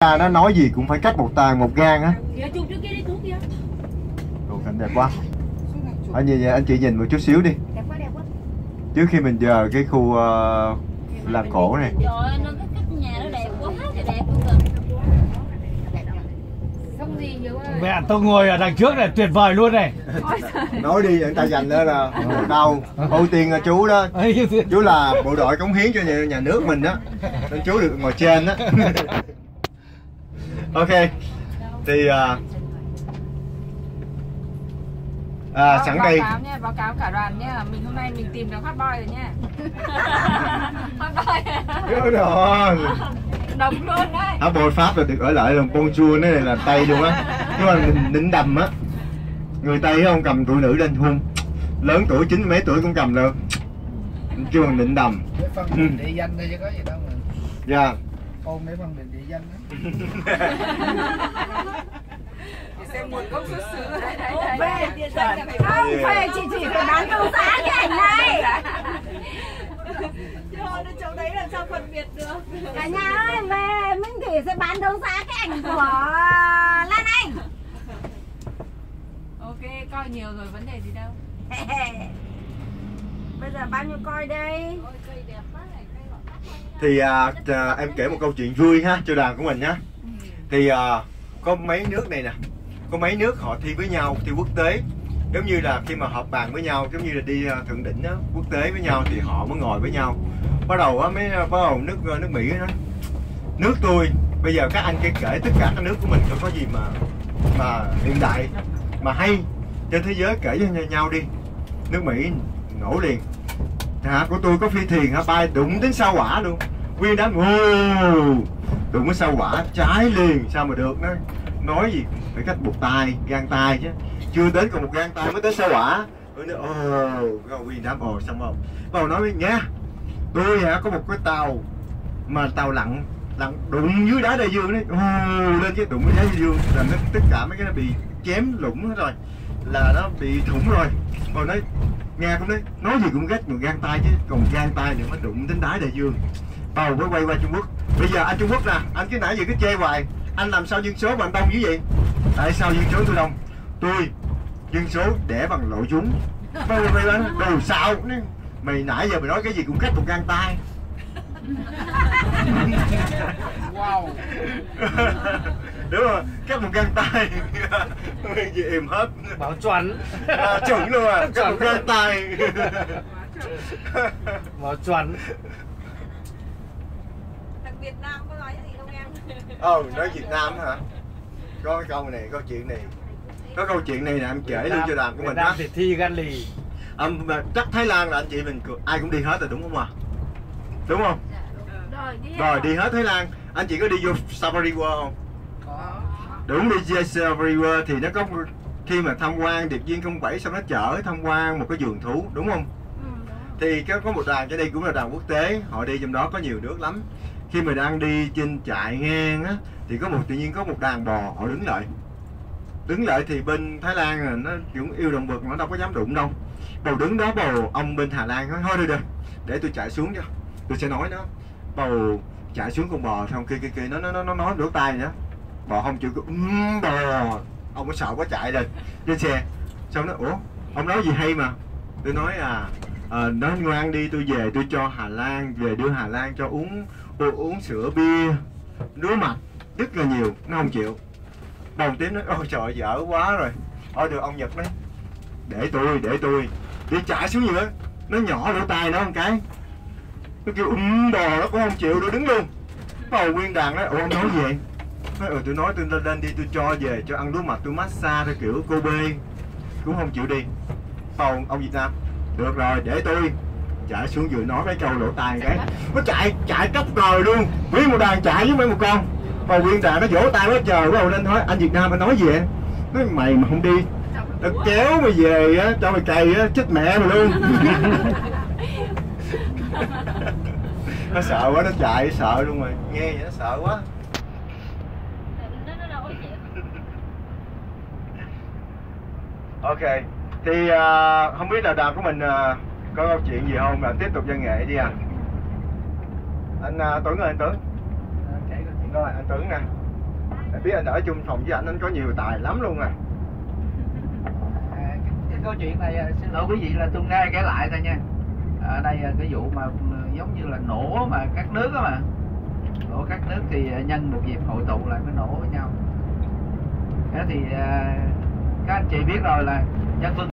Nó nói gì cũng phải cách một tàn một gang á. Chụp trước kia đi, Tú kia. Ồ, cảnh đẹp quá. Anh chị nhìn một chút xíu đi. Đẹp quá, đẹp quá. Trước khi mình vào cái khu làng cổ này. Trời ơi, nó cách nhà nó đẹp quá, thì đẹp luôn rồi. Không gì nhiều ơi. Mẹ tôi ngồi ở đằng trước này tuyệt vời luôn này. Nói đi, người ta dành đó là đâu. Ưu tiên là chú đó. Chú là bộ đội cống hiến cho nhà nước mình đó. Nên chú được ngồi trên đó. Ok. Thì sẵn đây báo cáo cả đoàn nhé, mình hôm nay mình tìm được hot boy rồi nhé. Hot boy. đúng rồi, Đồng luôn đấy. hot boy Pháp là được ở lại làm bonjour, này là Tây luôn á. Nhưng mà mình nịnh đầm á, người Tây không cầm tụi nữ lên hôn, lớn tuổi 90 mấy tuổi cũng cầm lên, kêu bằng nịnh đầm. Cái phân định địa danh đây chứ có gì đâu mà. Dạ. Ôn để phân định địa danh đó. Xem nguồn gốc xuất xứ đây. Không, phê chị chỉ phải bán đấu giá cái ảnh này. Thôi, chỗ đấy làm sao phân biệt được. Cả nhà ơi, về Minh Thủy sẽ bán đấu giá cái ảnh của Lan Anh. Ok, coi nhiều rồi, vấn đề gì đâu. Bây giờ bao nhiêu coi đây? Thì em kể một câu chuyện vui ha cho đoàn của mình nhé. Thì có mấy nước này nè, có mấy nước họ thi với nhau, thi quốc tế. Giống như là khi mà họp bàn với nhau, giống như là đi thượng đỉnh đó, quốc tế với nhau thì họ mới ngồi với nhau. Bắt đầu nước Mỹ nói, nước tôi bây giờ các anh kể tất cả các nước của mình có gì mà hiện đại mà hay trên thế giới kể cho nhau đi. Nước Mỹ nổ liền. Của tôi có phi thuyền bay đụng đến sao hỏa luôn, nguyên đám đụng đến sao hỏa trái liền, sao mà được. Nó nói gì phải cách một tay, gang tay chứ, chưa đến còn một gang tay mới tới sao hỏa. Tôi nói nguyên đám xong không. Bắt đầu nói với nha, tôi có một cái tàu mà tàu lặn đụng dưới đá đại dương đấy, lên cái đụng với đá đại dương là nó tất cả mấy cái nó bị chém lủng hết rồi, là nó bị thủng rồi. Rồi nói nghe cũng nói gì cũng ghét một gang tay chứ, còn gang tay thì mới đụng đến đáy đại dương. Tàu mới quay qua Trung Quốc. Bây giờ anh Trung Quốc nè, anh cứ nãy giờ cứ chê hoài, anh làm sao dân số mà anh đông dữ vậy? Tại sao dân số tôi đông? Tôi dân số đẻ bằng nội chúng. Mày đồ sao? Mày nãy giờ mày nói cái gì cũng cách một gang tay. Wow. Đúng rồi, cách một gang tay. Gì im hết. Bảo chuẩn. Chuẩn luôn à, cách một gang tay. Bảo chuẩn. Thằng Việt Nam có nói gì không em? Nói Việt Nam hả? Có cái câu này, câu chuyện này. Có câu chuyện này nè, em kể luôn cho đoàn của mình đó. Thì thi gan lì. Chắc Thái Lan là anh chị mình ai cũng đi hết rồi đúng không ạ? Đúng không? Rồi đi hết Thái Lan. Anh chị có đi vô Safari World không? Có. Đúng, đi Safari World thì nó có khi mà tham quan điệp viên 07 xong nó chở tham quan một cái vườn thú đúng không? Thì có một đoàn, cái đây cũng là đoàn quốc tế, họ đi trong đó có nhiều nước lắm. Khi mà đang đi trên trại ngang á thì tự nhiên có một đàn bò họ đứng lại thì bên Thái Lan là nó cũng yêu động vật, nó đâu có dám đụng đâu. Bầu đứng đó, bầu ông bên Hà Lan nói thôi được để tôi chạy xuống cho tôi sẽ nói nó. Bầu chạy xuống con bò xong kia nó nói đổ tay nữa, bò không chịu bò, ông có sợ quá chạy lên trên xe. Xong nó ông nói gì hay mà. Tôi nói nói ngoan đi, tôi về tôi cho Hà Lan, về đưa Hà Lan cho uống sữa bia nước mặt rất là nhiều. Nó không chịu. Đầu tiên nói ôi trời dở quá rồi. Thôi được, ông Nhật nói để tôi đi chạy xuống gì nữa, nó nhỏ lỗ tai nó một cái, nó kêu bò nó cũng không chịu, nó đứng luôn. Bầu nguyên đàn nói ông nói gì vậy? Nói tôi nói tôi lên đi, tôi cho về cho ăn lúa mạch, tôi massage theo kiểu cô bê cũng không chịu đi. Bầu ông Việt Nam được rồi để tôi chạy xuống, vừa nói mấy câu lỗ tai cái nó chạy cấp cờ luôn, nguyên một đàn chạy với mấy một con. Bầu nguyên đàn nó vỗ tay quá trời. Bầu lên nói anh Việt Nam anh nói gì vậy? Nói mày mà không đi tao kéo mày về á, cho mày cày á, chết mẹ mày luôn. Nó sợ quá, nó chạy sợ luôn rồi, nghe vậy nó sợ quá. Ok, thì không biết là đoàn của mình có câu chuyện gì không, là tiếp tục văn nghệ đi à. Anh Tuấn ơi, anh Tuấn. Rồi anh Tuấn nè. biết anh ở chung phòng với anh có nhiều tài lắm luôn à. Cái câu chuyện này xin lỗi quý vị là tôi nghe kể lại thôi nha. Ở đây cái vụ mà giống như là nổ mà các nước á mà. Nổ các nước thì nhân một dịp hội tụ lại mới nổ với nhau. Thế thì các anh chị biết rồi là nhân phương